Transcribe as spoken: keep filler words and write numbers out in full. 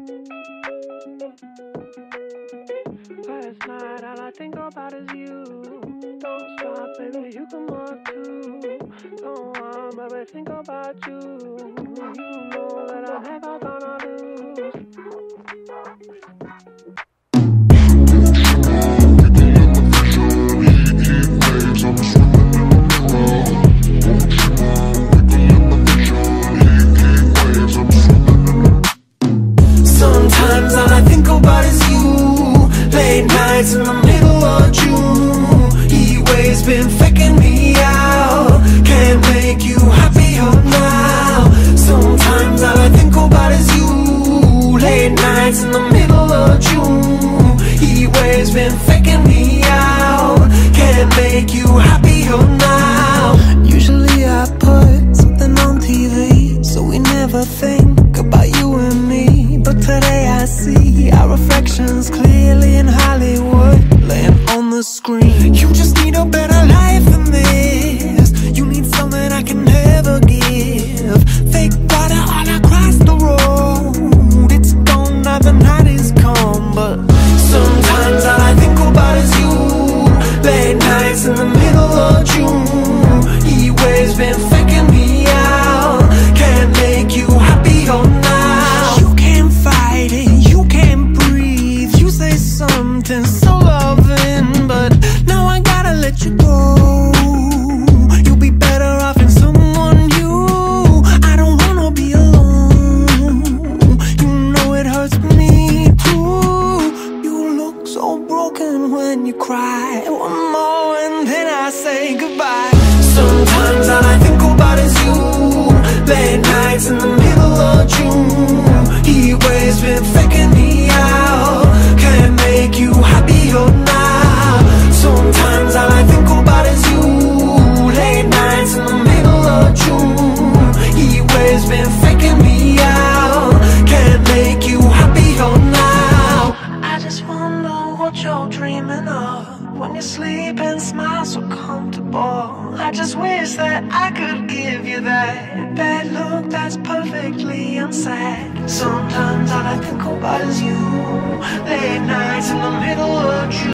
Last night, all I think about is you. Don't stop, baby, you can walk too. Don't want, baby, think about you. You know that I'm never gonna lose. Sometimes all I think about is you. Late nights in the middle of June. Heat waves been faking me out. Can't make you happier now. Sometimes all I think about is you. Late nights in the middle of June. Heat waves been faking me out. Can't make you happier now. Usually I put something on T V, so we never think about you and me. But today I see our reflections clearly in Hollywood, laying on the screen. You just need a better life than this. You need something I can never give. Fake water all across the road. It's gone now, the night is come. But sometimes all I think about is you. Late nights in the middle of June. Heat waves been faking me out. Can't make you happier now. You can't fight it, you can't breathe. You say something so loving, but now I gotta let you go. You'll be better off in someone new. I don't wanna be alone. You know it hurts me too. You look so broken when you cry. One more and then I say goodbye. Sometimes all I think about is you. Late nights in the middle of June. Heat waves been faking me out. Can't make you happier now. Sometimes all I think about is you. Late nights in the middle of June. Heat waves been faking me out. Can't make you happier now. I just wonder what you're dreaming of when you sleep and smile so comfortable. I just wish that I could give you that that look that's perfectly unsaid. Sometimes all I think about is you. Late nights in the middle of June.